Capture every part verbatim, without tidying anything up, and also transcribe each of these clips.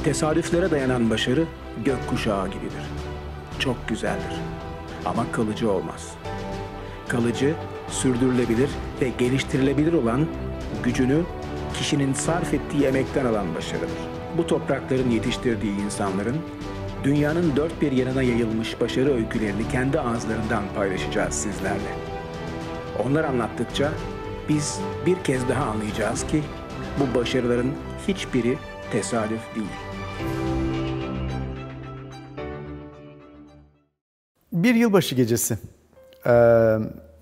Tesadüflere dayanan başarı gökkuşağı gibidir. Çok güzeldir ama kalıcı olmaz. Kalıcı, sürdürülebilir ve geliştirilebilir olan gücünü kişinin sarf ettiği emekten alan başarıdır. Bu toprakların yetiştirdiği insanların dünyanın dört bir yanına yayılmış başarı öykülerini kendi ağızlarından paylaşacağız sizlerle. Onlar anlattıkça biz bir kez daha anlayacağız ki bu başarıların hiçbiri tesadüf değil. Bir yılbaşı gecesi ee,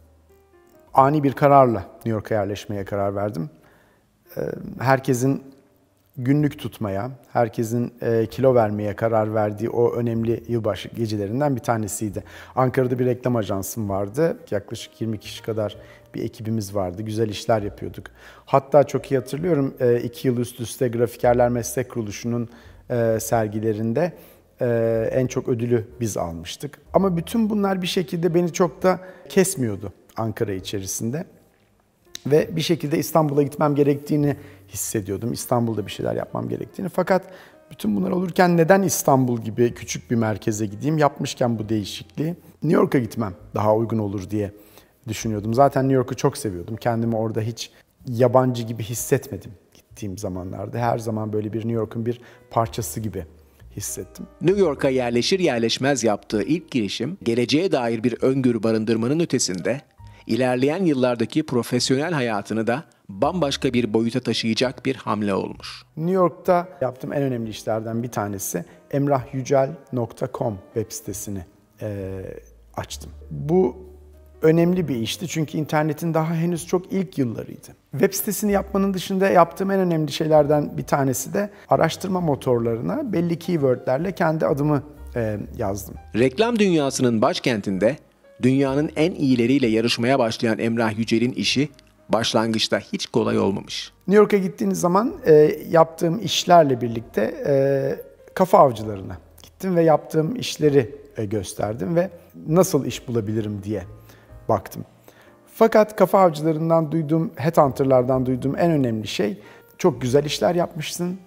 ani bir kararla New York'a yerleşmeye karar verdim. Ee, herkesin günlük tutmaya, herkesin e, kilo vermeye karar verdiği o önemli yılbaşı gecelerinden bir tanesiydi. Ankara'da bir reklam ajansım vardı. Yaklaşık yirmi kişi kadar bir ekibimiz vardı. Güzel işler yapıyorduk. Hatta çok iyi hatırlıyorum, e, iki yıl üst üste Grafikerler Meslek Kuruluşu'nun e, sergilerinde e, en çok ödülü biz almıştık. Ama bütün bunlar bir şekilde beni çok da kesmiyordu Ankara içerisinde. Ve bir şekilde İstanbul'a gitmem gerektiğini hissediyordum. İstanbul'da bir şeyler yapmam gerektiğini. Fakat bütün bunlar olurken neden İstanbul gibi küçük bir merkeze gideyim? Yapmışken bu değişikliği New York'a gitmem daha uygun olur diye düşünüyordum. Zaten New York'u çok seviyordum. Kendimi orada hiç yabancı gibi hissetmedim gittiğim zamanlarda. Her zaman böyle bir New York'un bir parçası gibi hissettim. New York'a yerleşir yerleşmez yaptığı ilk girişim, geleceğe dair bir öngörü barındırmanın ötesinde, İlerleyen yıllardaki profesyonel hayatını da bambaşka bir boyuta taşıyacak bir hamle olmuş. New York'ta yaptığım en önemli işlerden bir tanesi emrah yücel nokta com web sitesini e, açtım. Bu önemli bir işti çünkü internetin daha henüz çok ilk yıllarıydı. Web sitesini yapmanın dışında yaptığım en önemli şeylerden bir tanesi de araştırma motorlarına belli keywordlerle kendi adımı e, yazdım. Reklam dünyasının başkentinde dünyanın en iyileriyle yarışmaya başlayan Emrah Yücel'in işi başlangıçta hiç kolay olmamış. New York'a gittiğiniz zaman e, yaptığım işlerle birlikte e, kafa avcılarına gittim ve yaptığım işleri e, gösterdim ve nasıl iş bulabilirim diye baktım. Fakat kafa avcılarından duyduğum, headhunter'lardan duyduğum en önemli şey, çok güzel işler yapmışsın.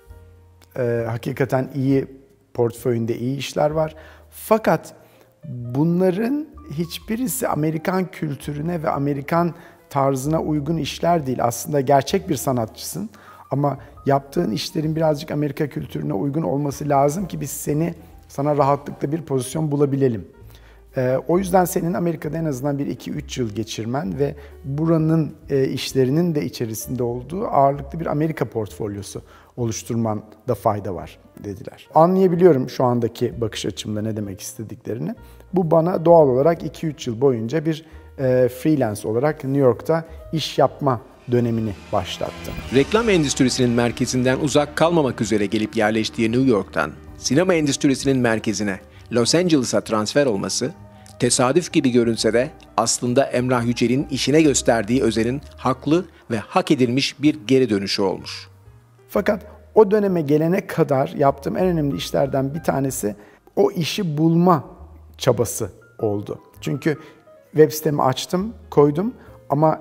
E, hakikaten iyi, portföyünde iyi işler var. Fakat bunların hiçbirisi Amerikan kültürüne ve Amerikan tarzına uygun işler değil. Aslında gerçek bir sanatçısın ama yaptığın işlerin birazcık Amerika kültürüne uygun olması lazım ki biz seni, sana rahatlıkla bir pozisyon bulabilelim. Ee, o yüzden senin Amerika'da en azından bir iki üç yıl geçirmen ve buranın e, işlerinin de içerisinde olduğu ağırlıklı bir Amerika portfolyosu oluşturman da fayda var dediler. Anlayabiliyorum şu andaki bakış açımda ne demek istediklerini. Bu bana doğal olarak iki üç yıl boyunca bir e, freelance olarak New York'ta iş yapma dönemini başlattı. Reklam endüstrisinin merkezinden uzak kalmamak üzere gelip yerleştiği New York'tan sinema endüstrisinin merkezine Los Angeles'a transfer olması, tesadüf gibi görünse de aslında Emrah Yücel'in işine gösterdiği özenin haklı ve hak edilmiş bir geri dönüşü olmuş. Fakat o döneme gelene kadar yaptığım en önemli işlerden bir tanesi o işi bulma çabası oldu. Çünkü web sitemi açtım, koydum ama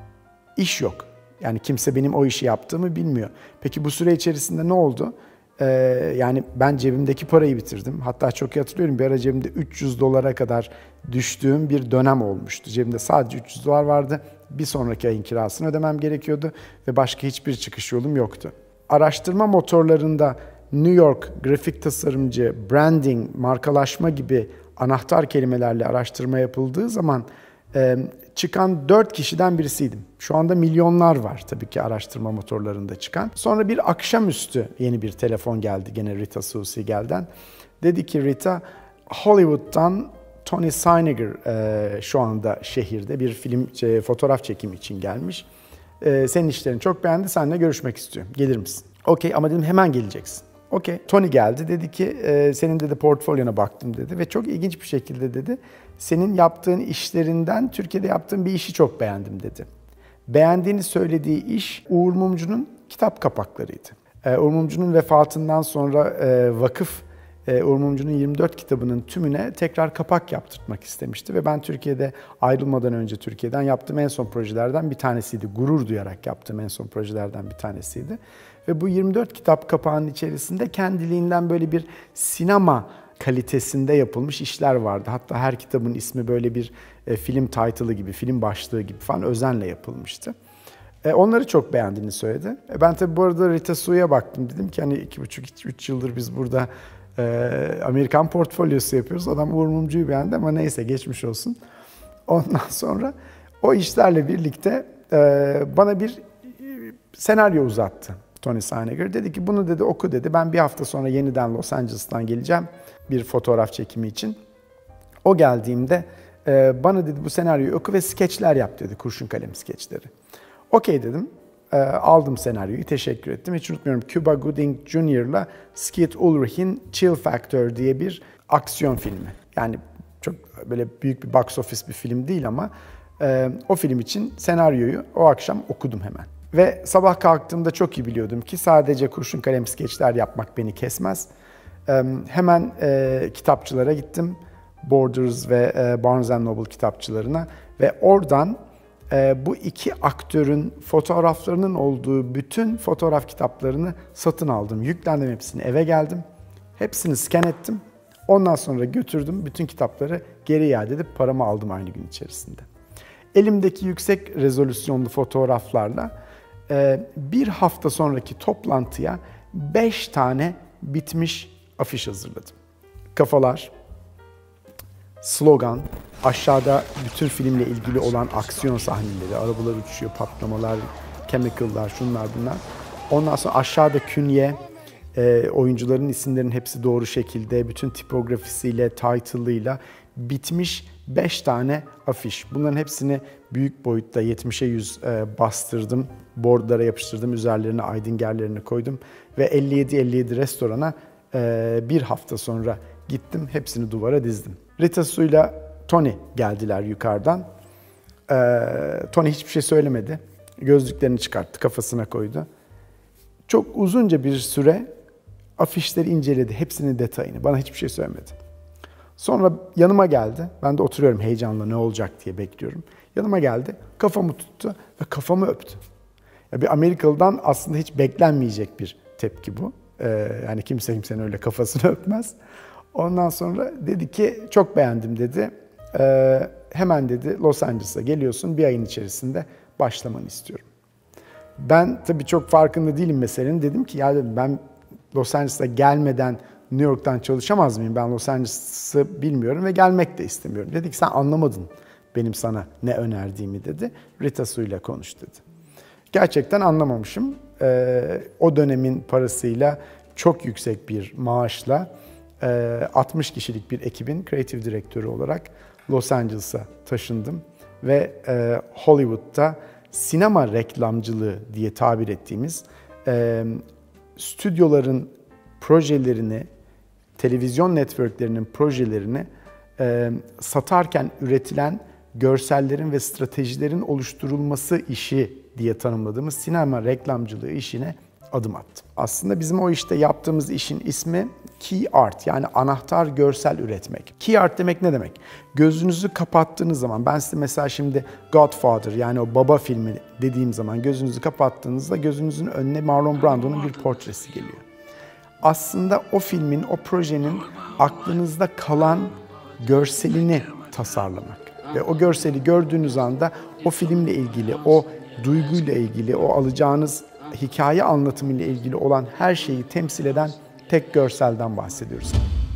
iş yok. Yani kimse benim o işi yaptığımı bilmiyor. Peki bu süre içerisinde ne oldu? Ee, yani ben cebimdeki parayı bitirdim. Hatta çok iyi hatırlıyorum, bir ara cebimde üç yüz dolara kadar düştüğüm bir dönem olmuştu. Cebimde sadece üç yüz dolar vardı. Bir sonraki ayın kirasını ödemem gerekiyordu ve başka hiçbir çıkış yolum yoktu. Araştırma motorlarında New York, grafik tasarımcı, branding, markalaşma gibi anahtar kelimelerle araştırma yapıldığı zaman e, çıkan dört kişiden birisiydim. Şu anda milyonlar var tabii ki araştırma motorlarında çıkan. Sonra bir akşamüstü yeni bir telefon geldi gene Rita Susigel'den. Dedi ki Rita, Hollywood'dan Tony Siniger e, şu anda şehirde bir film, e, fotoğraf çekimi için gelmiş. E, senin işlerini çok beğendi, seninle görüşmek istiyorum. Gelir misin? Okey, ama dedim hemen geleceksin. Okey. Tony geldi, dedi ki e, senin dedi portfolyona baktım dedi ve çok ilginç bir şekilde dedi senin yaptığın işlerinden Türkiye'de yaptığın bir işi çok beğendim dedi. Beğendiğini söylediği iş Uğur Mumcu'nun kitap kapaklarıydı. E, Uğur Mumcu'nun vefatından sonra e, vakıf e, Uğur Mumcu'nun yirmi dört kitabının tümüne tekrar kapak yaptırtmak istemişti ve ben Türkiye'de ayrılmadan önce Türkiye'den yaptığım en son projelerden bir tanesiydi. Gurur duyarak yaptığım en son projelerden bir tanesiydi. Ve bu yirmi dört kitap kapağının içerisinde kendiliğinden böyle bir sinema kalitesinde yapılmış işler vardı. Hatta her kitabın ismi böyle bir e, film title'ı gibi, film başlığı gibi falan özenle yapılmıştı. E, onları çok beğendiğini söyledi. E, ben tabii bu arada Rita Su'ya baktım. Dedim ki hani iki buçuk üç yıldır biz burada e, Amerikan portfolyosu yapıyoruz. Adam Uğur Mumcu'yu beğendi ama neyse geçmiş olsun. Ondan sonra o işlerle birlikte e, bana bir senaryo uzattı Tony Sinager. Dedi ki bunu dedi oku dedi. Ben bir hafta sonra yeniden Los Angeles'tan geleceğim bir fotoğraf çekimi için. O geldiğimde e, bana dedi bu senaryoyu oku ve skeçler yap dedi. Kurşun kalem skeçleri. Okey dedim. E, aldım senaryoyu. Teşekkür ettim. Hiç unutmuyorum. Cuba Gooding Junior'la Skeet Ulrich'in Chill Factor diye bir aksiyon filmi. Yani çok böyle büyük bir box office bir film değil ama e, o film için senaryoyu o akşam okudum hemen. Ve sabah kalktığımda çok iyi biliyordum ki sadece kurşun kalem skeçler yapmak beni kesmez. E, hemen e, kitapçılara gittim. Borders ve e, Barnes and Noble kitapçılarına ve oradan e, bu iki aktörün fotoğraflarının olduğu bütün fotoğraf kitaplarını satın aldım. Yüklendim hepsini, eve geldim. Hepsini scan ettim. Ondan sonra götürdüm. Bütün kitapları geri iade edip paramı aldım aynı gün içerisinde. Elimdeki yüksek rezolüsyonlu fotoğraflarla bir hafta sonraki toplantıya beş tane bitmiş afiş hazırladım. Kafalar, slogan, aşağıda bütün filmle ilgili olan aksiyon sahneleri, arabalar uçuyor, patlamalar, chemical'lar, şunlar bunlar. Ondan sonra aşağıda künye, e, oyuncuların isimlerinin hepsi doğru şekilde, bütün tipografisiyle, title'ıyla bitmiş beş tane afiş. Bunların hepsini büyük boyutta yetmişe yüz e, bastırdım, boardlara yapıştırdım, üzerlerine aydıngerlerini koydum ve elli yedi elli yedi restorana e, bir hafta sonra gittim, hepsini duvara dizdim. Rita Su'yla Tony geldiler yukarıdan. Ee, Tony hiçbir şey söylemedi. Gözlüklerini çıkarttı, kafasına koydu. Çok uzunca bir süre afişleri inceledi, hepsinin detayını. Bana hiçbir şey söylemedi. Sonra yanıma geldi. Ben de oturuyorum heyecanla ne olacak diye bekliyorum. Yanıma geldi, kafamı tuttu ve kafamı öptü. Ya bir Amerikalı'dan aslında hiç beklenmeyecek bir tepki bu. Ee, yani kimse kimsenin öyle kafasını öpmez. Ondan sonra dedi ki çok beğendim dedi. Ee, hemen dedi Los Angeles'a geliyorsun, bir ayın içerisinde başlamanı istiyorum. Ben tabii çok farkında değilim meselenin. Dedim ki ya dedim, ben Los Angeles'a gelmeden New York'tan çalışamaz mıyım? Ben Los Angeles'ı bilmiyorum ve gelmek de istemiyorum. Dedi ki sen anlamadın benim sana ne önerdiğimi dedi. Rita Su'yla konuş dedi. Gerçekten anlamamışım. Ee, o dönemin parasıyla çok yüksek bir maaşla altmış kişilik bir ekibin kreatif direktörü olarak Los Angeles'a taşındım ve Hollywood'da sinema reklamcılığı diye tabir ettiğimiz stüdyoların projelerini, televizyon networklerinin projelerini satarken üretilen görsellerin ve stratejilerin oluşturulması işi diye tanımladığımız sinema reklamcılığı işine adım attım. Aslında bizim o işte yaptığımız işin ismi Key Art, yani anahtar görsel üretmek. Key Art demek ne demek? Gözünüzü kapattığınız zaman, ben size mesela şimdi Godfather, yani o baba filmi dediğim zaman gözünüzü kapattığınızda gözünüzün önüne Marlon Brando'nun bir portresi geliyor. Aslında o filmin, o projenin aklınızda kalan görselini tasarlamak. Ve o görseli gördüğünüz anda o filmle ilgili, o duyguyla ilgili, o alacağınız hikaye anlatımıyla ilgili olan her şeyi temsil eden tek görselden bahsediyoruz.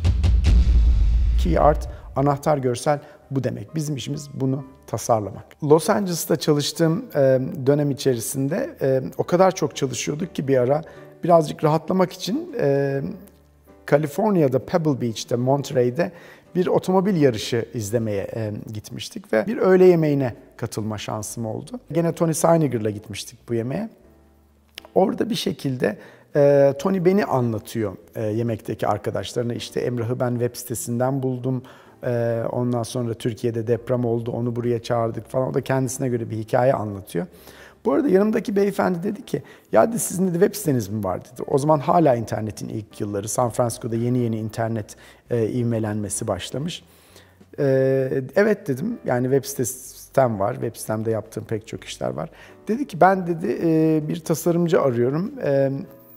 Key Art, anahtar görsel bu demek. Bizim işimiz bunu tasarlamak. Los Angeles'ta çalıştığım dönem içerisinde o kadar çok çalışıyorduk ki bir ara birazcık rahatlamak için Kaliforniya'da Pebble Beach'te, Monterey'de bir otomobil yarışı izlemeye e, gitmiştik ve bir öğle yemeğine katılma şansım oldu. Gene Tony Sinager'la gitmiştik bu yemeğe. Orada bir şekilde e, Tony beni anlatıyor e, yemekteki arkadaşlarına. İşte Emrah'ı ben web sitesinden buldum. E, ondan sonra Türkiye'de deprem oldu, onu buraya çağırdık falan. O da kendisine göre bir hikaye anlatıyor. Bu arada yanımdaki beyefendi dedi ki, ya dedi, sizin de web siteniz mi var dedi. O zaman hala internetin ilk yılları. San Francisco'da yeni yeni internet e, ivmelenmesi başlamış. E, evet dedim, yani web sitem var. Web sitemde yaptığım pek çok işler var. Dedi ki ben dedi e, bir tasarımcı arıyorum. E,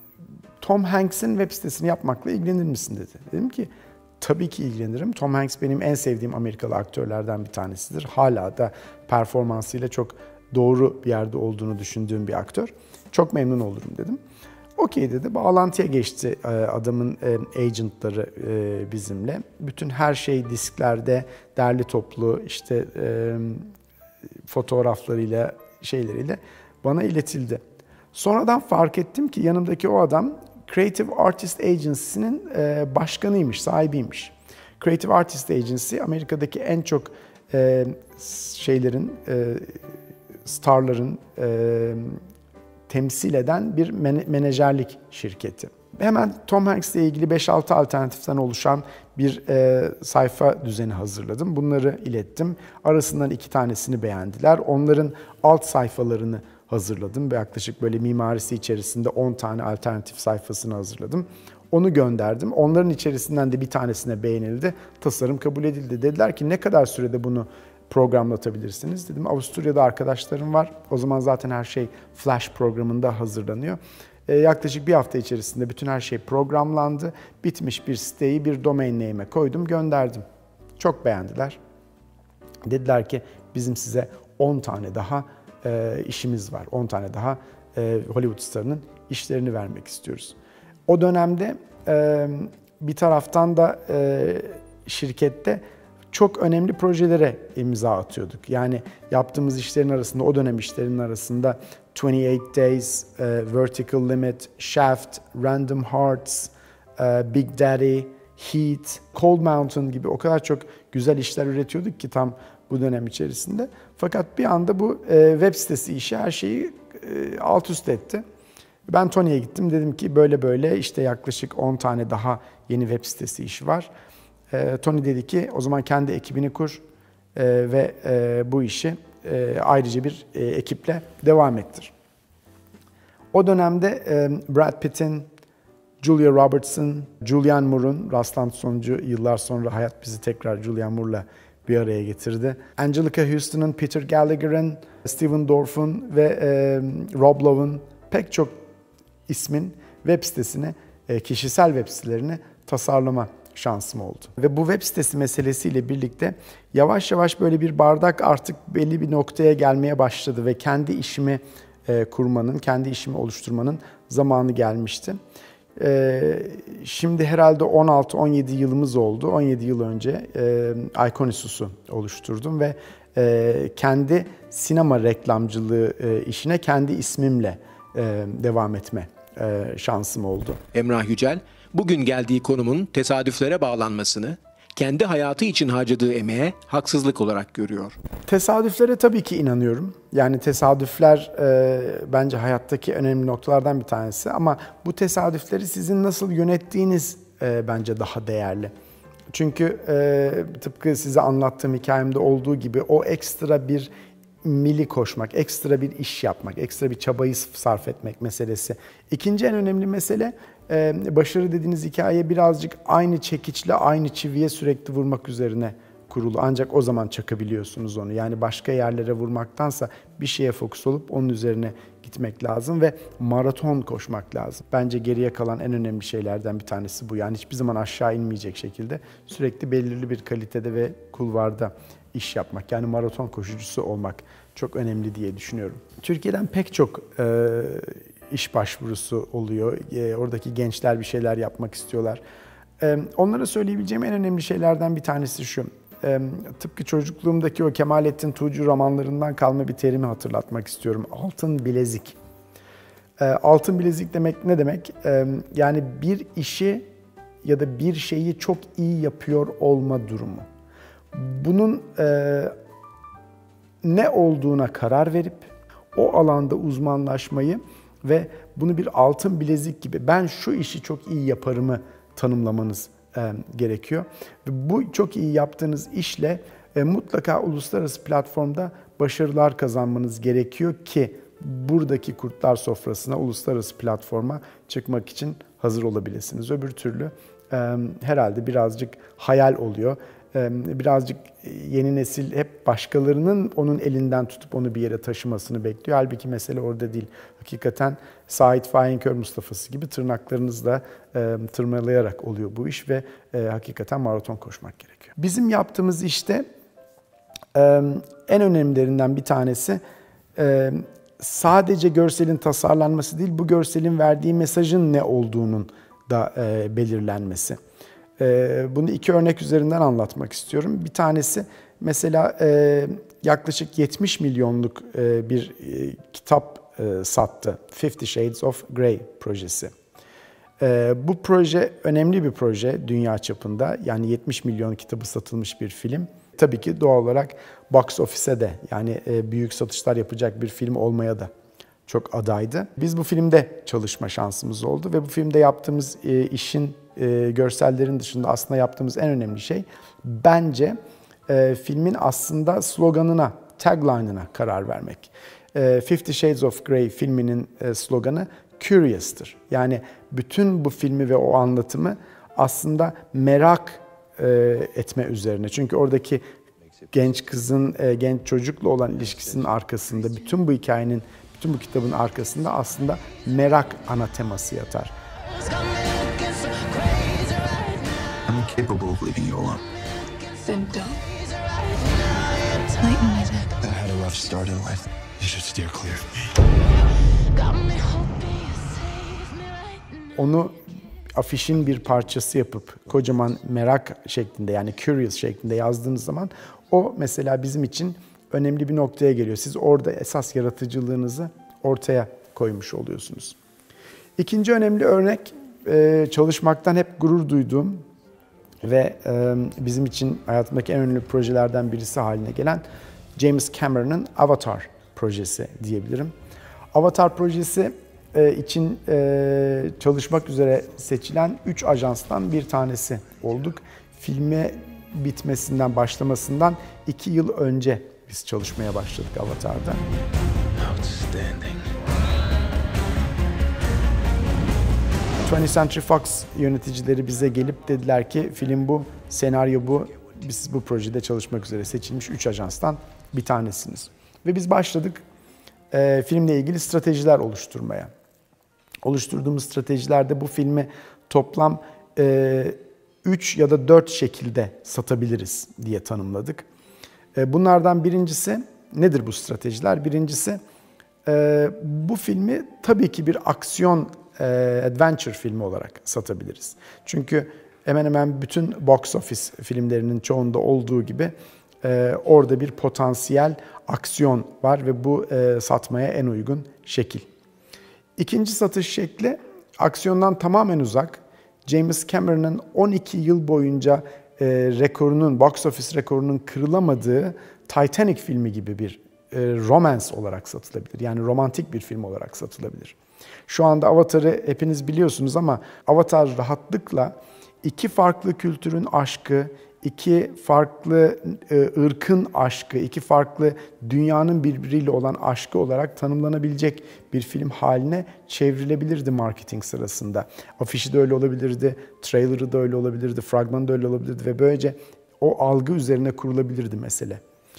Tom Hanks'in web sitesini yapmakla ilgilenir misin dedi. Dedim ki tabii ki ilgilenirim. Tom Hanks benim en sevdiğim Amerikalı aktörlerden bir tanesidir. Hala da performansıyla çok doğru bir yerde olduğunu düşündüğüm bir aktör. Çok memnun olurum dedim. Okey dedi. Bağlantıya geçti adamın agentları bizimle. Bütün her şey disklerde derli toplu işte fotoğraflarıyla şeyleriyle bana iletildi. Sonradan fark ettim ki yanımdaki o adam Creative Artist Agency'nin başkanıymış, sahibiymiş. Creative Artist Agency Amerika'daki en çok şeylerin, starların temsil eden bir menajerlik şirketi. Hemen Tom Hanks ile ilgili beş altı alternatiften oluşan bir e, sayfa düzeni hazırladım. Bunları ilettim. Arasından iki tanesini beğendiler. Onların alt sayfalarını hazırladım. Yaklaşık böyle mimarisi içerisinde on tane alternatif sayfasını hazırladım. Onu gönderdim. Onların içerisinden de bir tanesine beğenildi. Tasarım kabul edildi. Dediler ki ne kadar sürede bunu programlatabilirsiniz? Dedim Avusturya'da arkadaşlarım var. O zaman zaten her şey Flash programında hazırlanıyor. Ee, yaklaşık bir hafta içerisinde bütün her şey programlandı. Bitmiş bir siteyi bir domain name'e koydum, gönderdim. Çok beğendiler. Dediler ki bizim size on tane daha e, işimiz var. on tane daha e, Hollywood starının işlerini vermek istiyoruz. O dönemde e, bir taraftan da e, şirkette çok önemli projelere imza atıyorduk. Yani yaptığımız işlerin arasında, o dönem işlerinin arasında yirmi sekiz Days, uh, Vertical Limit, Shaft, Random Hearts, uh, Big Daddy, Heat, Cold Mountain gibi o kadar çok güzel işler üretiyorduk ki tam bu dönem içerisinde. Fakat bir anda bu uh, web sitesi işi her şeyi uh, alt üst etti. Ben Tony'ye gittim, dedim ki böyle böyle işte yaklaşık on tane daha yeni web sitesi işi var. Uh, Tony dedi ki o zaman kendi ekibini kur uh, ve uh, bu işi E, ayrıca bir e, ekiple devam ettir. O dönemde e, Brad Pitt'in, Julia Roberts'ın, Julianne Moore'un rastlantı sonucu yıllar sonra hayat bizi tekrar Julianne Moore'la bir araya getirdi. Angelica Houston'ın, Peter Gallagher'ın, Steven Dorff'un ve e, Rob Lowe'un pek çok ismin web sitesini, e, kişisel web sitelerini tasarlama şansım oldu. Ve bu web sitesi meselesiyle birlikte yavaş yavaş böyle bir bardak artık belli bir noktaya gelmeye başladı ve kendi işimi e, kurmanın, kendi işimi oluşturmanın zamanı gelmişti. E, şimdi herhalde on altı on yedi yılımız oldu. on yedi yıl önce e, Iconisus'u oluşturdum ve e, kendi sinema reklamcılığı e, işine kendi ismimle e, devam etme e, şansım oldu. Emrah Yücel, bugün geldiği konumun tesadüflere bağlanmasını, kendi hayatı için harcadığı emeğe haksızlık olarak görüyor. Tesadüflere tabii ki inanıyorum. Yani tesadüfler e, bence hayattaki önemli noktalardan bir tanesi. Ama bu tesadüfleri sizin nasıl yönettiğiniz e, bence daha değerli. Çünkü e, tıpkı size anlattığım hikayemde olduğu gibi o ekstra bir mili koşmak, ekstra bir iş yapmak, ekstra bir çabayı sarf etmek meselesi. İkinci en önemli mesele, başarı dediğiniz hikaye birazcık aynı çekiçle, aynı çiviye sürekli vurmak üzerine kurulu. Ancak o zaman çakabiliyorsunuz onu. Yani başka yerlere vurmaktansa bir şeye fokus olup onun üzerine gitmek lazım ve maraton koşmak lazım. Bence geriye kalan en önemli şeylerden bir tanesi bu. Yani hiçbir zaman aşağı inmeyecek şekilde sürekli belirli bir kalitede ve kulvarda iş yapmak. Yani maraton koşucusu olmak çok önemli diye düşünüyorum. Türkiye'den pek çok e, iş başvurusu oluyor. E, oradaki gençler bir şeyler yapmak istiyorlar. E, onlara söyleyebileceğim en önemli şeylerden bir tanesi şu. E, tıpkı çocukluğumdaki o Kemalettin Tuğcu romanlarından kalma bir terimi hatırlatmak istiyorum. Altın bilezik. E, altın bilezik demek ne demek? E, yani bir işi ya da bir şeyi çok iyi yapıyor olma durumu. Bunun e, ne olduğuna karar verip o alanda uzmanlaşmayı ve bunu bir altın bilezik gibi ben şu işi çok iyi yaparımı tanımlamanız e, gerekiyor. Ve bu çok iyi yaptığınız işle e, mutlaka uluslararası platformda başarılar kazanmanız gerekiyor ki buradaki kurtlar sofrasına, uluslararası platforma çıkmak için hazır olabilirsiniz. Öbür türlü e, herhalde birazcık hayal oluyor. birazcık yeni nesil hep başkalarının onun elinden tutup onu bir yere taşımasını bekliyor. Halbuki mesele orada değil. Hakikaten Sait Faikör Mustafa'sı gibi tırnaklarınızla tırmalayarak oluyor bu iş ve hakikaten maraton koşmak gerekiyor. Bizim yaptığımız işte en önemlilerinden bir tanesi sadece görselin tasarlanması değil, bu görselin verdiği mesajın ne olduğunun da belirlenmesi. Bunu iki örnek üzerinden anlatmak istiyorum. Bir tanesi mesela yaklaşık yetmiş milyonluk bir kitap sattı. Fifty Shades of Grey projesi. Bu proje önemli bir proje dünya çapında. Yani yetmiş milyon kitabı satılmış bir film. Tabii ki doğal olarak box office'e de yani büyük satışlar yapacak bir film olmaya da çok adaydı. Biz bu filmde çalışma şansımız oldu ve bu filmde yaptığımız işin görsellerin dışında aslında yaptığımız en önemli şey bence filmin aslında sloganına, tagline'ına karar vermek. Fifty Shades of Grey filminin sloganı Curious'tır. Yani bütün bu filmi ve o anlatımı aslında merak etme üzerine. Çünkü oradaki genç kızın, genç çocukla olan ilişkisinin arkasında, bütün bu hikayenin, bütün bu kitabın arkasında aslında merak ana teması yatar. I'm incapable of leaving you alone. Then don't. Light music. I had a rough start in life. You should steer clear of me. Onu afişin bir parçası yapıp kocaman merak şeklinde yani curious şeklinde yazdığınız zaman o mesela bizim için önemli bir noktaya geliyor. Siz orada esas yaratıcılığınızı ortaya koymuş oluyorsunuz. İkinci önemli örnek çalışmaktan hep gurur duyduğum ve bizim için hayatımdaki en önemli projelerden birisi haline gelen James Cameron'ın Avatar projesi diyebilirim. Avatar projesi için çalışmak üzere seçilen üç ajanstan bir tanesi olduk. Filme bitmesinden, başlamasından iki yıl önce biz çalışmaya başladık Avatar'da. Outstanding. twentieth Century Fox yöneticileri bize gelip dediler ki film bu, senaryo bu, biz bu projede çalışmak üzere seçilmiş üç ajanstan bir tanesiniz. Ve biz başladık e, filmle ilgili stratejiler oluşturmaya. Oluşturduğumuz stratejilerde bu filmi toplam üç ya da dört şekilde satabiliriz diye tanımladık. E, bunlardan birincisi, nedir bu stratejiler? Birincisi e, bu filmi tabii ki bir aksiyon e, adventure filmi olarak satabiliriz. Çünkü hemen hemen bütün box office filmlerinin çoğunda olduğu gibi e, orada bir potansiyel aksiyon var ve bu e, satmaya en uygun şekil. İkinci satış şekli aksiyondan tamamen uzak. James Cameron'ın on iki yıl boyunca e, rekorunun, box office rekorunun kırılamadığı Titanic filmi gibi bir e, romance olarak satılabilir. Yani romantik bir film olarak satılabilir. Şu anda Avatar'ı hepiniz biliyorsunuz ama Avatar rahatlıkla iki farklı kültürün aşkı, iki farklı e, ırkın aşkı, iki farklı dünyanın birbiriyle olan aşkı olarak tanımlanabilecek bir film haline çevrilebilirdi marketing sırasında. Afişi de öyle olabilirdi, trailer'ı da öyle olabilirdi, fragmanı da öyle olabilirdi ve böylece o algı üzerine kurulabilirdi mesele.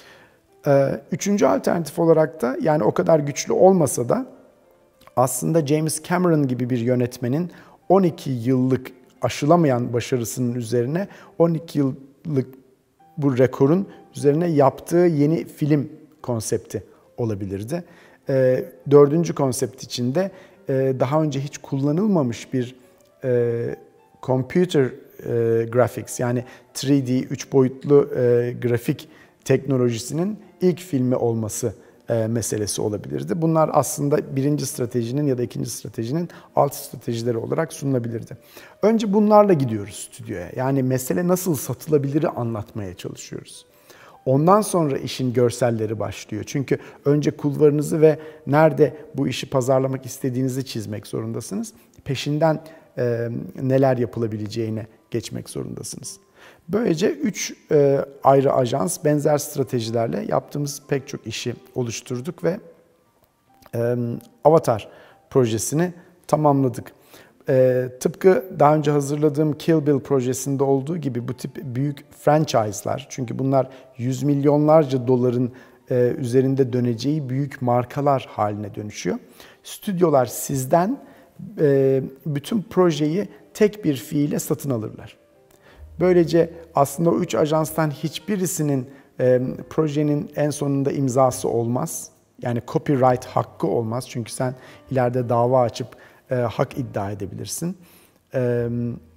Ee, üçüncü alternatif olarak da yani o kadar güçlü olmasa da aslında James Cameron gibi bir yönetmenin on iki yıllık aşılamayan başarısının üzerine on iki yıllık bu rekorun üzerine yaptığı yeni film konsepti olabilirdi. E, dördüncü konsept içinde e, daha önce hiç kullanılmamış bir e, computer e, graphics yani üç D, üç boyutlu e, grafik teknolojisinin ilk filmi olması E, meselesi olabilirdi. Bunlar aslında birinci stratejinin ya da ikinci stratejinin alt stratejileri olarak sunulabilirdi. Önce bunlarla gidiyoruz stüdyoya. Yani mesele nasıl satılabiliri anlatmaya çalışıyoruz. Ondan sonra işin görselleri başlıyor. Çünkü önce kulvarınızı ve nerede bu işi pazarlamak istediğinizi çizmek zorundasınız. Peşinden e, neler yapılabileceğine geçmek zorundasınız. Böylece üç e, ayrı ajans benzer stratejilerle yaptığımız pek çok işi oluşturduk ve e, Avatar projesini tamamladık. Ee, tıpkı daha önce hazırladığım Kill Bill projesinde olduğu gibi bu tip büyük franchise'lar, çünkü bunlar yüz milyonlarca doların e, üzerinde döneceği büyük markalar haline dönüşüyor. Stüdyolar sizden e, bütün projeyi tek bir fiille satın alırlar. Böylece aslında o üç ajanstan hiçbirisinin e, projenin en sonunda imzası olmaz. Yani copyright hakkı olmaz. Çünkü sen ileride dava açıp e, hak iddia edebilirsin. E,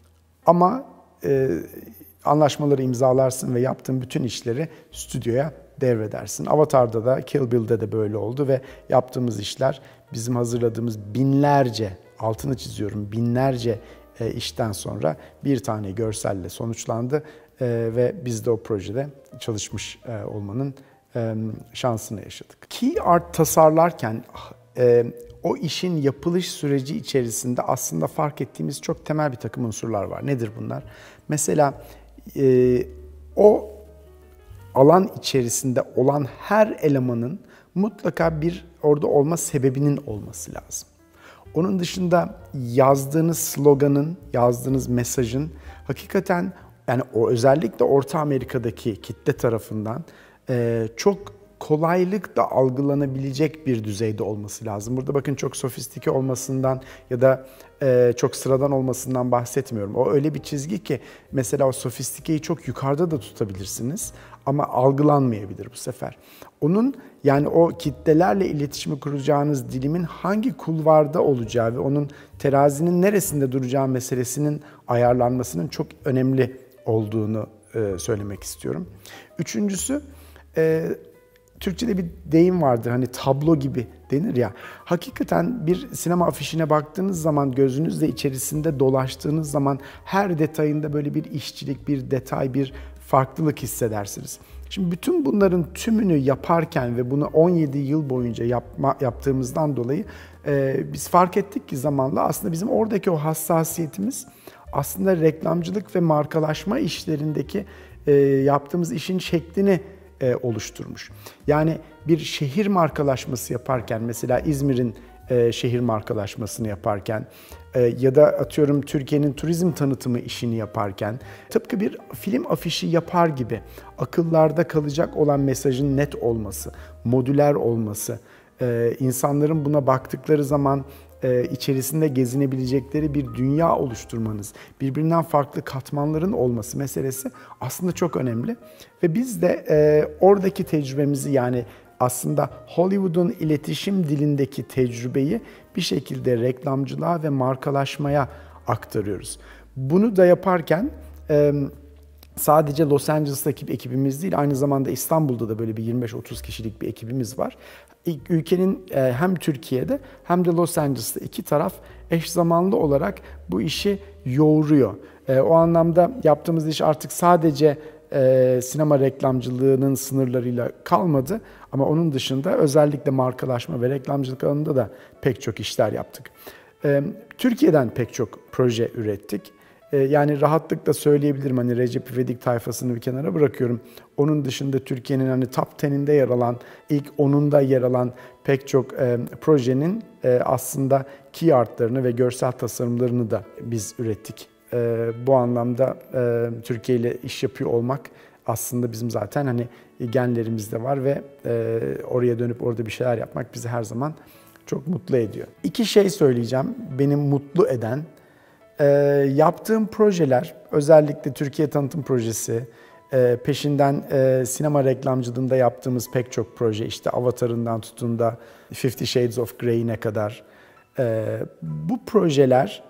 ama e, anlaşmaları imzalarsın ve yaptığın bütün işleri stüdyoya devredersin. Avatar'da da, Kill Bill'de de böyle oldu ve yaptığımız işler bizim hazırladığımız binlerce, altını çiziyorum, binlerce e, işten sonra bir tane görselle sonuçlandı e, ve biz de o projede çalışmış e, olmanın e, şansını yaşadık. Key art tasarlarken e, o işin yapılış süreci içerisinde aslında fark ettiğimiz çok temel bir takım unsurlar var. Nedir bunlar? Mesela e, o alan içerisinde olan her elemanın mutlaka bir orada olma sebebinin olması lazım. Onun dışında yazdığınız sloganın, yazdığınız mesajın hakikaten, yani o özellikle Orta Amerika'daki kitle tarafından e, çok kolaylıkla algılanabilecek bir düzeyde olması lazım. Burada bakın çok sofistike olmasından ya da e, çok sıradan olmasından bahsetmiyorum. O öyle bir çizgi ki mesela o sofistikeyi çok yukarıda da tutabilirsiniz ama algılanmayabilir bu sefer. Onun, yani o kitlelerle iletişimi kuracağınız dilimin hangi kulvarda olacağı ve onun terazinin neresinde duracağı meselesinin ayarlanmasının çok önemli olduğunu e, söylemek istiyorum. Üçüncüsü, e, Türkçe'de bir deyim vardır, hani tablo gibi denir ya. Hakikaten bir sinema afişine baktığınız zaman, gözünüzle içerisinde dolaştığınız zaman her detayında böyle bir işçilik, bir detay, bir farklılık hissedersiniz. Şimdi bütün bunların tümünü yaparken ve bunu on yedi yıl boyunca yapma, yaptığımızdan dolayı e, biz fark ettik ki zamanla aslında bizim oradaki o hassasiyetimiz aslında reklamcılık ve markalaşma işlerindeki e, yaptığımız işin şeklini e, oluşturmuş. Yani bir şehir markalaşması yaparken, mesela İzmir'in e, şehir markalaşmasını yaparken e, ya da atıyorum Türkiye'nin turizm tanıtımı işini yaparken, tıpkı bir film afişi yapar gibi akıllarda kalacak olan mesajın net olması, modüler olması, e, insanların buna baktıkları zaman e, içerisinde gezinebilecekleri bir dünya oluşturmanız, birbirinden farklı katmanların olması meselesi aslında çok önemli. Ve biz de e, oradaki tecrübemizi, yani aslında Hollywood'un iletişim dilindeki tecrübeyi bir şekilde reklamcılığa ve markalaşmaya aktarıyoruz. Bunu da yaparken e, sadece Los Angeles'taki bir ekibimiz değil, aynı zamanda İstanbul'da da böyle bir yirmi beş otuz kişilik bir ekibimiz var. Ülkenin hem Türkiye'de hem de Los Angeles'ta iki taraf eş zamanlı olarak bu işi yoğuruyor. O anlamda yaptığımız iş artık sadece sinema reklamcılığının sınırlarıyla kalmadı ama onun dışında özellikle markalaşma ve reklamcılık alanında da pek çok işler yaptık. Türkiye'den pek çok proje ürettik. Yani rahatlıkla söyleyebilirim, hani Recep İvedik tayfasını bir kenara bırakıyorum. Onun dışında Türkiye'nin hani top teninde yer alan, ilk onunda yer alan pek çok e, projenin e, aslında key artlarını ve görsel tasarımlarını da biz ürettik. E, bu anlamda e, Türkiye ile iş yapıyor olmak aslında bizim zaten hani genlerimizde var ve e, oraya dönüp orada bir şeyler yapmak bizi her zaman çok mutlu ediyor. İki şey söyleyeceğim beni mutlu eden. E, yaptığım projeler, özellikle Türkiye Tanıtım Projesi, e, peşinden e, sinema reklamcılığında yaptığımız pek çok proje, işte Avatar'ından tutun da Fifty Shades of Grey'ine kadar. E, bu projeler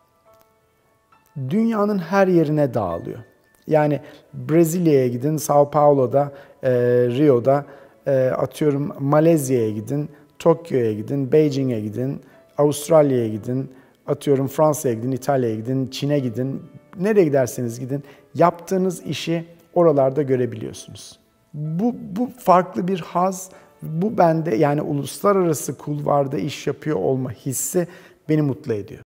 dünyanın her yerine dağılıyor. Yani Brezilya'ya gidin, Sao Paulo'da, e, Rio'da, e, atıyorum Malezya'ya gidin, Tokyo'ya gidin, Beijing'e gidin, Avustralya'ya gidin, atıyorum Fransa'ya gidin, İtalya'ya gidin, Çin'e gidin, nereye giderseniz gidin, yaptığınız işi oralarda görebiliyorsunuz. Bu, bu farklı bir haz, bu bende, yani uluslararası kulvarda iş yapıyor olma hissi beni mutlu ediyor.